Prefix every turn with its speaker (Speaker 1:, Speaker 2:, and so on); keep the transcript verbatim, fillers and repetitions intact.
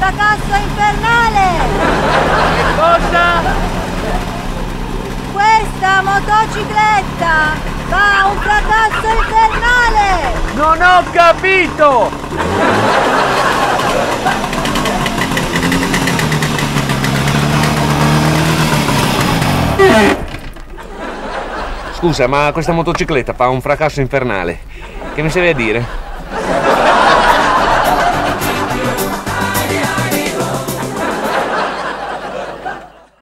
Speaker 1: fracasso infernale!
Speaker 2: Che cosa?
Speaker 1: Questa motocicletta fa un fracasso infernale!
Speaker 2: Non ho capito!
Speaker 3: Scusa, ma questa motocicletta fa un fracasso infernale. Che mi serve a dire?